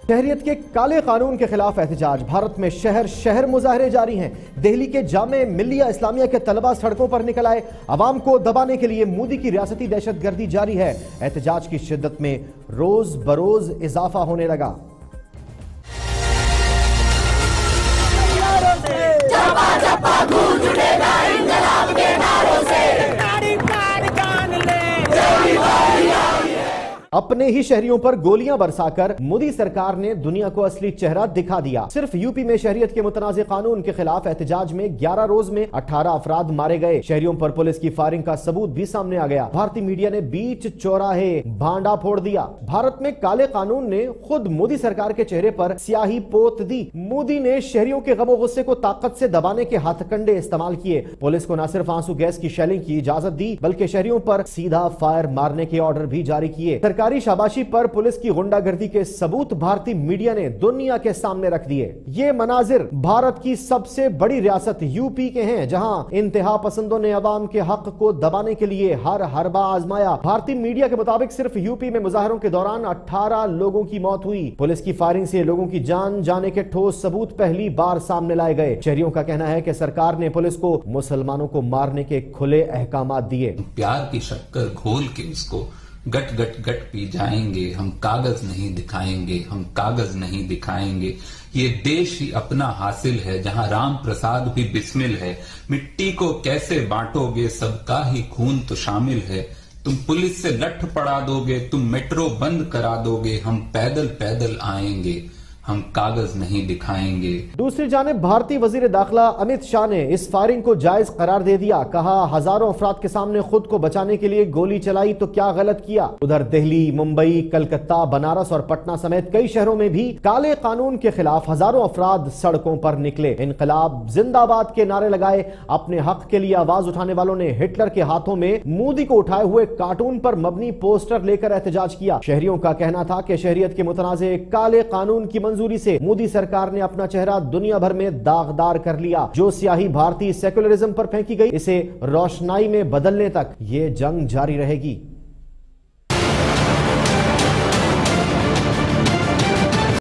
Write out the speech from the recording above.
شہریت کے کالے قانون کے خلاف احتجاج، بھارت میں شہر شہر مظاہرے جاری ہیں۔ دہلی کے جامعہ ملیہ اسلامیہ کے طلبہ سڑکوں پر نکل آئے، عوام کو دبانے کے لیے مودی کی ریاستی دہشت گردی جاری ہے۔ احتجاج کی شدت میں روز بروز اضافہ ہونے لگا۔ اپنے ہی شہریوں پر گولیاں برسا کر مودی سرکار نے دنیا کو اصلی چہرہ دکھا دیا۔ صرف یو پی میں شہریت کے متنازع قانون کے خلاف احتجاج میں 11 روز میں 18 افراد مارے گئے۔ شہریوں پر پولیس کی فائرنگ کا ثبوت بھی سامنے آ گیا۔ بھارتی میڈیا نے بیچ چوراہے بھانڈا پھوڑ دیا۔ بھارت میں کالے قانون نے خود مودی سرکار کے چہرے پر سیاہی پوت دی۔ مودی نے شہریوں کے غم و غصے کو طاقت سے دبانے کے ہاتھ کنڈے استعمال کیے۔ پولیس کو نہ صرف آنسو گیس کی شیلنگ کی اجازت دی بلکہ شہریوں پر سیدھا فائر مارنے کے آرڈر بھی جاری کیے۔ سرکاری شاباشی پر پولیس کی غنڈہ گردی کے ثبوت بھارتی میڈیا نے دنیا کے سامنے رکھ دیے۔ یہ مناظر بھارت کی سب سے بڑی ریاست یو پی کے ہیں، جہاں انتہا پسندوں نے عوام کے حق کو دبانے کے لیے ہر حربہ آزمایا۔ بھارتی میڈیا کے مطابق صرف یو پی میں مظاہروں کے دوران 18 لوگوں کی موت ہوئی۔ پولیس کی فائرنگ سے لوگوں کی جان جانے کے ٹھوس ثبوت پہلی بار سامنے لائے گئے۔ شہریوں کا کہنا ہے کہ سرکار نے پولیس کو مسلمانوں کو مارنے کے کھلے احکامات دیے۔ پیار کی شکر گھول کے اس کو گٹ گٹ گٹ پی جائیں گے، ہم کاغذ نہیں دکھائیں گے، ہم کاغذ نہیں دکھائیں گے۔ یہ دیش ہی اپنا حاصل ہے جہاں رام پرساد بھی بسمل ہے۔ مٹی کو کیسے بانٹو گے، سب کا ہی خون تو شامل ہے۔ تم پولیس سے لٹھ پڑا دو گے، تم میٹرو بند کرا دو گے، ہم پیدل پیدل آئیں گے، ہم کاغذ نہیں دکھائیں گے۔ دوسری جانب بھارتی وزیر داخلہ امت شاہ نے اس فائرنگ کو جائز قرار دے دیا۔ کہا ہزاروں افراد کے سامنے خود کو بچانے کے لیے گولی چلائی تو کیا غلط کیا۔ ادھر دہلی، ممبئی، کلکتہ، بنارس اور پٹنہ سمیت کئی شہروں میں بھی کالے قانون کے خلاف ہزاروں افراد سڑکوں پر نکلے۔ انقلاب زندہ باد کے نعرے لگائے۔ اپنے حق کے لیے آواز اٹھانے والوں نے ہٹلر کے ہاتھوں میں مودی کو اٹھائے ہوئے کارٹون پر مبنی پوسٹر لے کر احتجاج کیا۔ شہریوں کا کہنا تھا کہ شہریت کے متنازع کالے قانون کی منظوری سے مودی سرکار نے اپنا چہرہ دنیا بھر میں داغدار کر لیا۔ جو سیاہی بھارتی سیکولرزم پر پھینکی گئی، اسے روشنائی میں بدلنے تک یہ جنگ جاری رہے گی۔